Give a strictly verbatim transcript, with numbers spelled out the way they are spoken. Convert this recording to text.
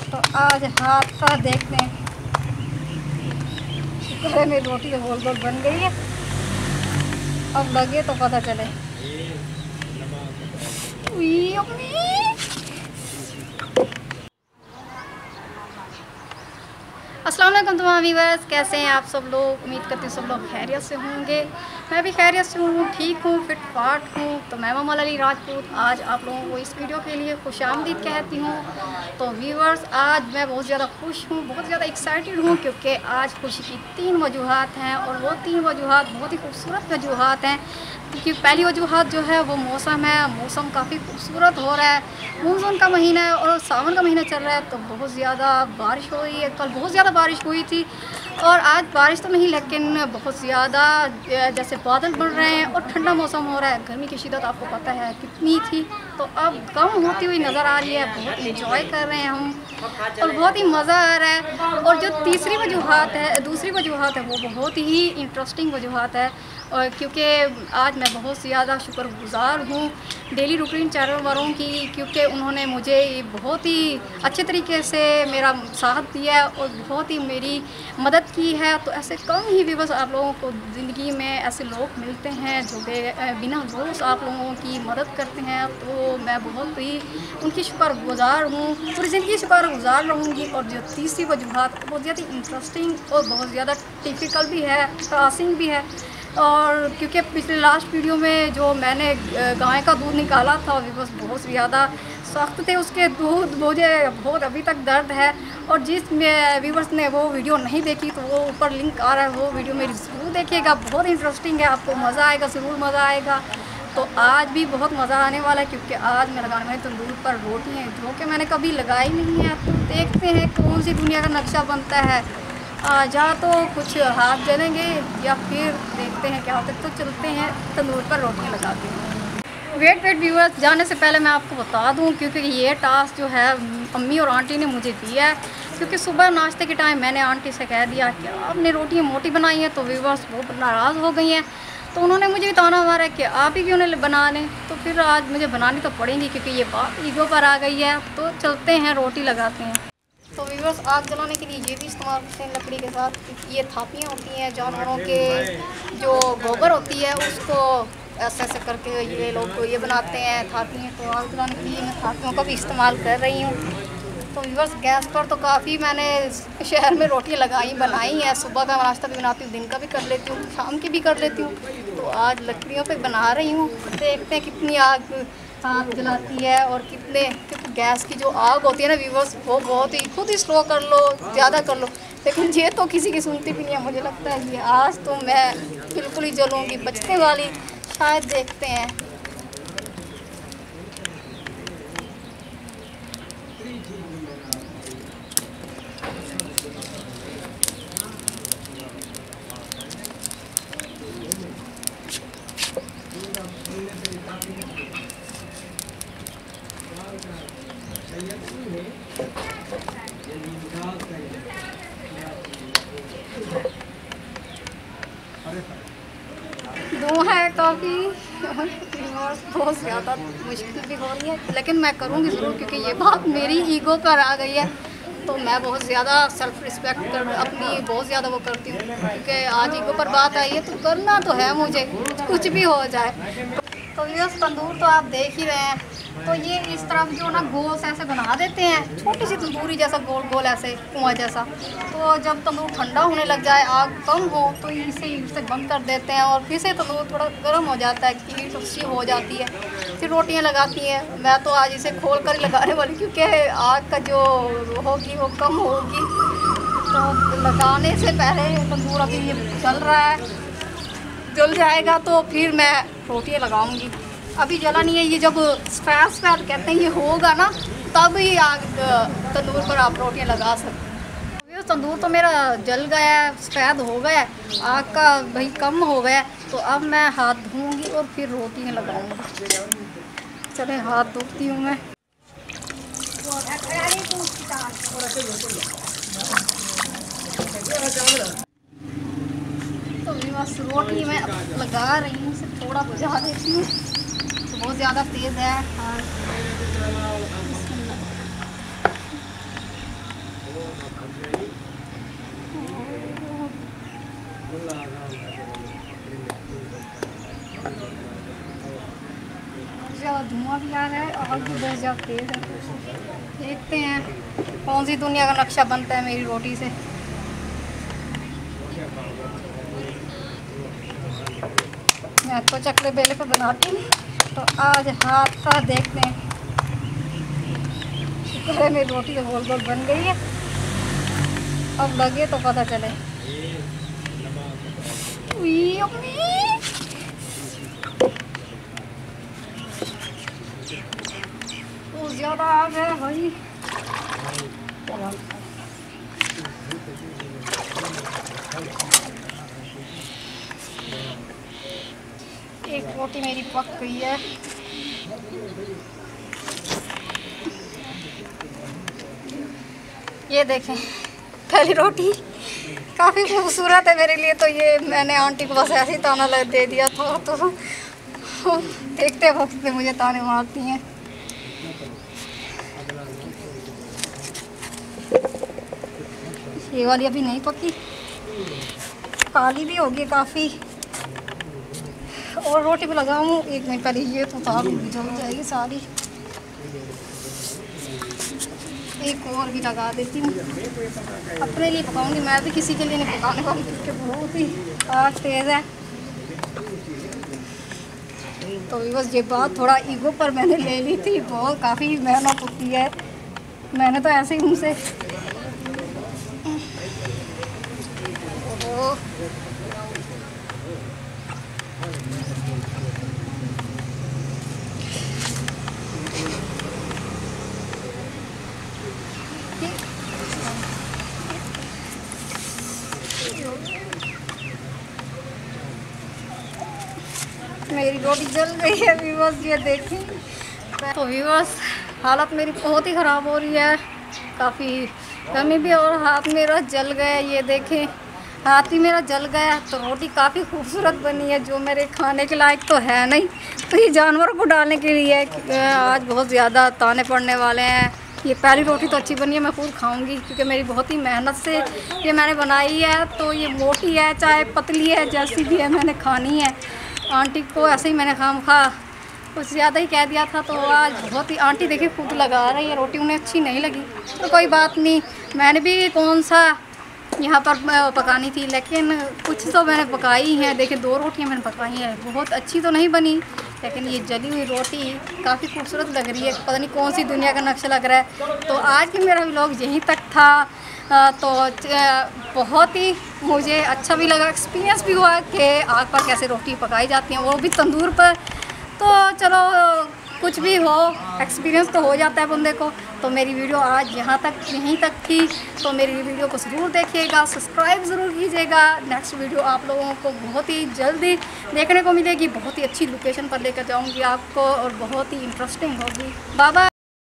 तो आज हाथ का देखते हैं। शुक्र है मेरी रोटी तो गोल गोल बन गई है, अब लगे तो पता चले। अस्सलाम वालेकुम तमाम व्यूअर्स, कैसे हैं आप सब लोग। उम्मीद करती हूँ सब लोग खैरियत से होंगे। मैं भी खैरियत से हूँ, ठीक हूँ, फिट फाट हूँ। तो मैं ममल अली राजपूत आज आप लोगों को इस वीडियो के लिए खुशामदीद कहती हूँ। तो व्यूअर्स, आज मैं बहुत ज़्यादा खुश हूँ, बहुत ज़्यादा एक्साइटेड हूँ, क्योंकि आज खुशी की तीन वजूहात हैं और वो तीन वजूहात बहुत ही खूबसूरत वजूहात हैं। क्योंकि पहली वजूहात जो है वो मौसम है। मौसम काफ़ी खूबसूरत हो रहा है, मानसून का महीना है और सावन का महीना चल रहा है, तो बहुत ज़्यादा बारिश हो रही है। कल बहुत ज़्यादा बारिश हुई थी और आज बारिश तो नहीं, लेकिन बहुत ज़्यादा जैसे बादल बन रहे हैं और ठंडा मौसम हो रहा है। गर्मी की शिद्दत आपको पता है कितनी थी, तो अब कम होती हुई नज़र आ रही है। बहुत इंजॉय कर रहे हैं हम और बहुत ही मज़ा आ रहा है। और जो तीसरी वजूहात है, दूसरी वजूहात है, वो बहुत ही इंटरेस्टिंग वजूहात है। और क्योंकि आज मैं बहुत ज़्यादा शुक्रगुज़ार हूँ डेली रूटीन चैनल वालों की, क्योंकि उन्होंने मुझे बहुत ही अच्छे तरीके से मेरा साथ दिया है और बहुत ही मेरी मदद की है। तो ऐसे कम ही व्यूअर्स आप लोगों को ज़िंदगी में ऐसे लोग मिलते हैं जो बिना दोस्त आप लोगों की मदद करते हैं, तो मैं बहुत ही उनकी शुक्रगुज़ार हूँ, पूरी ज़िंदगी शुक्रगुज़ार रहूँगी। और जो तीसरी वजूहात बहुत ज़्यादा इंटरेस्टिंग और बहुत ज़्यादा टिपिकल भी है, टासिंग भी है। और क्योंकि पिछले लास्ट वीडियो में जो मैंने गाय का दूध निकाला था, बस बहुत ज़्यादा सख्त थे उसके दूध, मुझे बहुत अभी तक दर्द है। और जिस व्यूवर्स ने वो वीडियो नहीं देखी तो वो ऊपर लिंक आ रहा है, वो वीडियो मेरी ज़रूर देखिएगा, बहुत इंटरेस्टिंग है, आपको मज़ा आएगा, ज़रूर मज़ा आएगा। तो आज भी बहुत मज़ा आने वाला है, क्योंकि आज मैं लगाने वाली तंदूर पर रोटी है जो कि मैंने कभी लगाई नहीं है। तो देखते हैं कौन सी दुनिया का नक्शा बनता है। जा तो कुछ हाथ जलेंगे या फिर देखते हैं क्या होता है। तो चलते हैं तंदूर पर रोटियां लगाते हैं। वेट वेट व्यूअर्स, जाने से पहले मैं आपको बता दूं, क्योंकि ये टास्क जो है अम्मी और आंटी ने मुझे दिया है। क्योंकि सुबह नाश्ते के टाइम मैंने आंटी से कह दिया कि आपने रोटियां मोटी बनाई हैं, तो व्यूअर्स बहुत नाराज़ हो गई हैं। तो उन्होंने मुझे भी ताना मारा है कि आप ही क्यों नहीं बना लें। तो फिर आज मुझे बनानी तो पड़ेगी, क्योंकि ये बात ईगो पर आ गई है। तो चलते हैं रोटी लगाते हैं। तो व्यूअर्स, आग जलाने के लिए ये भी इस्तेमाल करते हैं लकड़ी के साथ। ये थापियाँ होती हैं जानवरों के, जो गोबर होती है उसको ऐसे ऐसे करके ये लोग ये बनाते हैं थापियाँ। तो आग जलाने के लिए मैं थापियों का भी इस्तेमाल कर रही हूँ। तो व्यूअर्स, गैस पर तो काफ़ी मैंने शहर में रोटियाँ लगाई बनाई हैं। सुबह का नाश्ता भी बनाती हूँ, दिन का भी कर लेती हूँ, शाम की भी कर लेती हूँ। तो आज लकड़ियों पर बना रही हूँ, देखते हैं कितनी आग आग जलाती है और कितने, क्योंकि गैस की जो आग होती है ना व्यूअर्स, वो बहुत ही, खुद ही स्लो कर लो, ज़्यादा कर लो, लेकिन ये तो किसी की सुनती भी नहीं है। मुझे लगता है ये आज तो मैं बिल्कुल ही जलूँगी, बचने वाली शायद, देखते हैं। दो है काफ़ी बहुत ज़्यादा मुश्किल भी हो रही है, लेकिन मैं करूँगी ज़रूर, क्योंकि ये बात मेरी ईगो पर आ गई है। तो मैं बहुत ज़्यादा सेल्फ रिस्पेक्ट कर अपनी बहुत ज़्यादा वो करती हूँ, क्योंकि आज ईगो पर बात आई है तो करना तो है मुझे, कुछ भी हो जाए। तो ये तंदूर तो आप देख ही रहे हैं। तो ये इस तरफ जो ना गोल से ऐसे बना देते हैं, छोटी सी तंदूरी जैसा गोल गोल ऐसे कुआं जैसा। तो जब तंदूर ठंडा होने लग जाए, आग कम हो, तो इसे इसे बंद कर देते हैं और फिर से तंदूर थोड़ा गर्म हो जाता है, हीट अच्छी हो जाती है, फिर रोटियां लगाती हैं। मैं तो आज इसे खोल कर लगाने वाली, क्योंकि आग का जो होगी वो कम होगी। तो लगाने से पहले तंदूर अभी ये चल रहा है, जल जाएगा तो फिर मैं रोटियां लगाऊंगी। अभी जला नहीं है, ये जब सफ़ेद सफ़ेद कहते हैं ये होगा ना, तब ही आग तंदूर पर आप रोटियां लगा सकते हैं। तंदूर तो मेरा जल गया है, सफ़ेद हो गया है, आग का भाई कम हो गया। तो अब मैं हाथ धोऊंगी और फिर रोटियां लगाऊंगी। चले हाथ धोती हूँ मैं। तो बस रोटी मैं लगा रही हूँ, इसे थोड़ा बुझा देती हूँ, तो बहुत ज़्यादा तेज़ है। और धुआं भी आ रहा है और भी बहुत ज़्यादा तेज़ है। देखते हैं कौन सी दुनिया का नक्शा बनता है मेरी रोटी से। मैं तो चकले बेले पर बनाती हूँ, तो आज हाथ का देखते हैं। शुक्र है मेरी रोटी तो गोल गोल बन गई है, अब लगे तो पता चले। उई अम्मी, बहुत ज़्यादा आ गया भाई। एक रोटी मेरी पक गई है। ये देखें पहली रोटी काफ़ी खूबसूरत है मेरे लिए, तो ये मैंने आंटी को बस ऐसे ही ताना दे दिया था, तो देखते वक्त में मुझे ताने मारती हैं। ये वाली अभी नहीं पकी, काली भी होगी काफ़ी। और रोटी पे लगाऊँ एक मिनट पहले, ये तो तार जल जाएगी सारी। एक और भी लगा देती हूँ, अपने लिए पकाऊंगी, मैं भी किसी के लिए नहीं पकाने वाली, क्योंकि बहुत ही आग तेज़ है। तो बस ये बात थोड़ा ईगो पर मैंने ले ली थी, बहुत काफ़ी मेहनत होती है। मैंने तो ऐसे ही उनसे मेरी रोटी जल गई है व्यूअर्स, ये देखें। तो व्यूअर्स हालत मेरी बहुत ही ख़राब हो रही है, काफ़ी गर्मी भी, और हाथ मेरा जल गया। ये देखें हाथ ही मेरा जल गया। तो रोटी काफ़ी खूबसूरत बनी है, जो मेरे खाने के लायक तो है नहीं, तो ये जानवरों को डालने के लिए आज बहुत ज़्यादा ताने पड़ने वाले हैं। ये पहली रोटी तो अच्छी बनी है, मैं खूब खाऊंगी, क्योंकि मेरी बहुत ही मेहनत से ये मैंने बनाई है। तो ये मोटी है चाहे पतली है, जैसी भी है मैंने खानी है। आंटी को ऐसे ही मैंने खाम खा कुछ ज़्यादा ही कह दिया था, तो आज बहुत ही आंटी देखिए खुद लगा रही है रोटी, उन्हें अच्छी नहीं लगी। तो कोई बात नहीं, मैंने भी कौन सा यहाँ पर पकानी थी, लेकिन कुछ तो मैंने पकाई हैं। देखिए दो रोटियाँ मैंने पकाई हैं, बहुत अच्छी तो नहीं बनी, लेकिन ये जली हुई रोटी काफ़ी खूबसूरत लग रही है। पता नहीं कौन सी दुनिया का नक्शा लग रहा है। तो आज की मेरा व्लॉग यहीं तक था। तो बहुत ही मुझे अच्छा भी लगा, एक्सपीरियंस भी हुआ कि आग पर कैसे रोटी पकाई जाती हैं, वो भी तंदूर पर। तो चलो कुछ भी हो, एक्सपीरियंस तो हो जाता है बंदे को। तो मेरी वीडियो आज यहाँ तक यहीं तक थी। तो मेरी वीडियो को ज़रूर देखिएगा, सब्सक्राइब ज़रूर कीजिएगा। नेक्स्ट वीडियो आप लोगों को बहुत ही जल्दी देखने को मिलेगी, बहुत ही अच्छी लोकेशन पर लेकर जाऊँगी आपको, और बहुत ही इंटरेस्टिंग होगी। Bye bye.